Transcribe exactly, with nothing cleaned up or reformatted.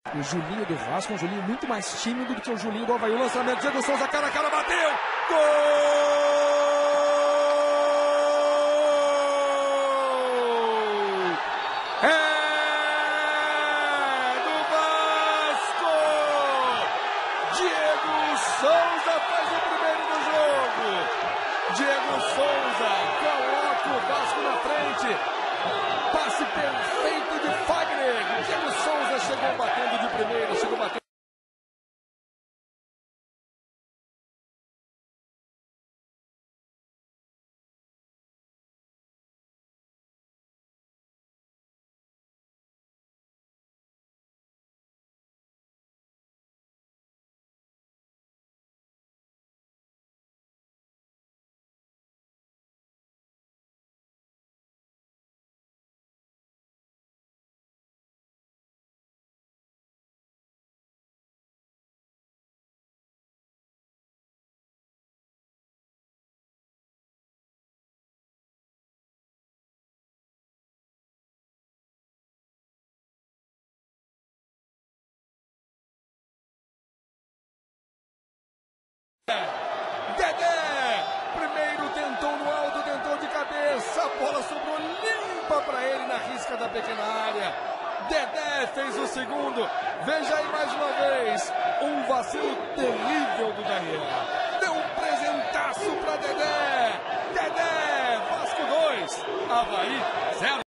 O Julinho do Vasco é um Julinho muito mais tímido do que o Julinho do Avaí. O lançamento, Diego Souza, cara a cara, bateu! Gol! É do Vasco! Diego Souza faz o primeiro do jogo! Diego Souza coloca o Vasco na frente. Passe perfeito de Fagner. Diego Souza chegou batendo de primeira, chegou batendo. Dedé, primeiro tentou no alto, tentou de cabeça, a bola sobrou limpa para ele na risca da pequena área. Dedé fez o segundo, veja aí mais uma vez, um vacilo terrível do Daniel. Deu um presentaço para Dedé. Dedé, Vasco dois, Avaí zero.